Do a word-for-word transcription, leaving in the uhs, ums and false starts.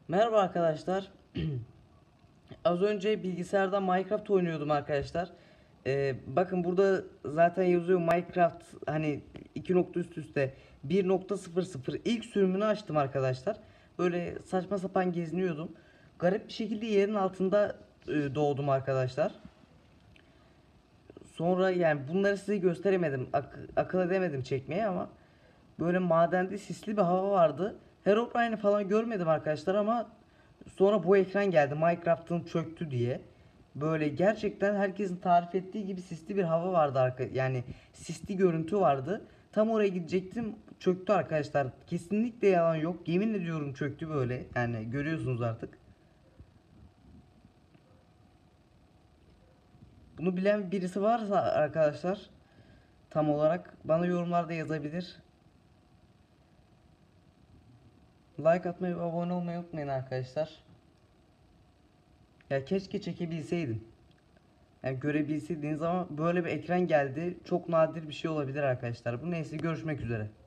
Merhaba arkadaşlar. Az önce bilgisayarda Minecraft oynuyordum arkadaşlar. Ee, bakın burada zaten yazıyor Minecraft hani iki nokta üst üste bir nokta sıfır sıfır ilk sürümünü açtım arkadaşlar. Böyle saçma sapan geziniyordum. Garip bir şekilde yerin altında e, doğdum arkadaşlar. Sonra yani bunları size gösteremedim. Ak akıl edemedim çekmeye ama böyle madende sisli bir hava vardı. Herobrine'i falan görmedim arkadaşlar ama sonra bu ekran geldi. Minecraft'ın çöktü diye. Böyle gerçekten herkesin tarif ettiği gibi sisli bir hava vardı arka yani sisli görüntü vardı. Tam oraya gidecektim. Çöktü arkadaşlar. Kesinlikle yalan yok. Yemin ediyorum çöktü böyle. Yani görüyorsunuz artık. Bunu bilen birisi varsa arkadaşlar tam olarak bana yorumlarda yazabilir. Like atmayı ve abone olmayı unutmayın arkadaşlar. Ya keşke çekebilseydim. Yani görebilseydiniz ama böyle bir ekran geldi. Çok nadir bir şey olabilir arkadaşlar. Bu neyse, görüşmek üzere.